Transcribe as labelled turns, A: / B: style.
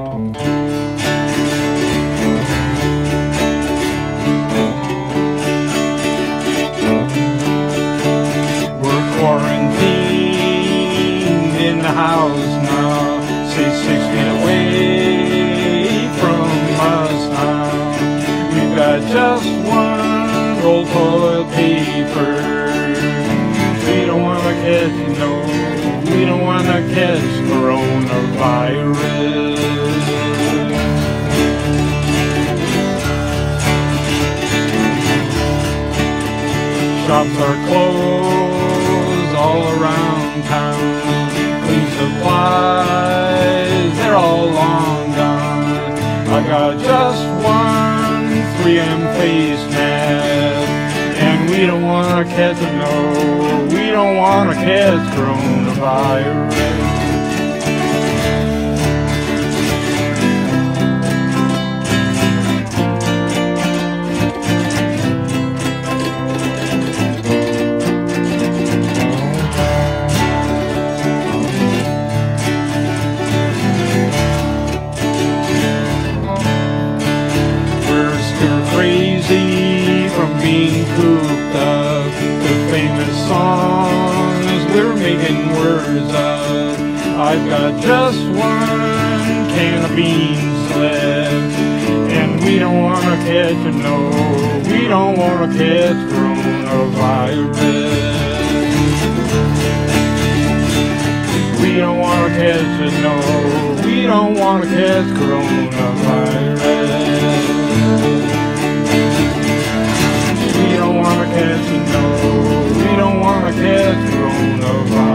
A: We're quarantined in the house now, say 6 feet away from us now. We've got just one roll toilet paper. We don't want to catch, no, we don't want to catch coronavirus. Shops are closed all around town. Clean supplies, they're all long gone. I got just one 3M face mask, and we don't want to catch it, no, we don't want to catch coronavirus. Crazy from being cooped up, the famous songs we're making words of. I've got just one can of beans left, and we don't want to catch it, no, we don't want to catch coronavirus. We don't want to catch it, no, we don't want to catch coronavirus. We don't want to catch it, no, we don't want to catch coronavirus.